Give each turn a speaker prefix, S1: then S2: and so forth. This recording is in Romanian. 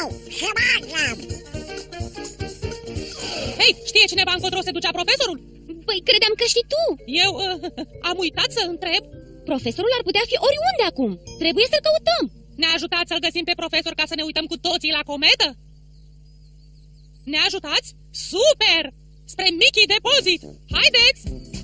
S1: Hei, știe cineva încotro se ducea profesorul?
S2: Păi, credeam că știi tu.
S1: Eu am uitat să întreb.
S2: Profesorul ar putea fi oriunde acum. Trebuie să-l căutăm.
S1: Ne ajutați să-l găsim pe profesor ca să ne uităm cu toții la cometă? Ne ajutați? Super! Spre Mickey Depozit! Haideți!